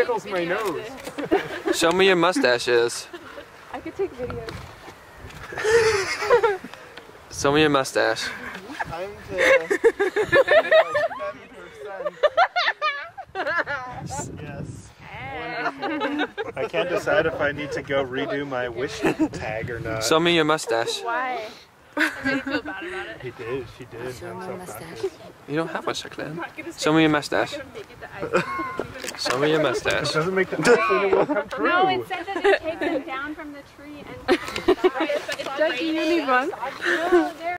tickles my nose. Show me your mustaches. I could take videos. Show me your mustache. Time to 7%. Yes. Wonderful. I can't decide if I need to go redo my wish tag or not. Show me your mustache. Why? I really feel bad about it. He did, she did. Show I'm my so mustache. conscious. You don't have much, Jacqueline. Show me your mustache. Show me your mustache. It doesn't make the thing will come true. No, it said that it takes them down from the tree and Does you need one? no,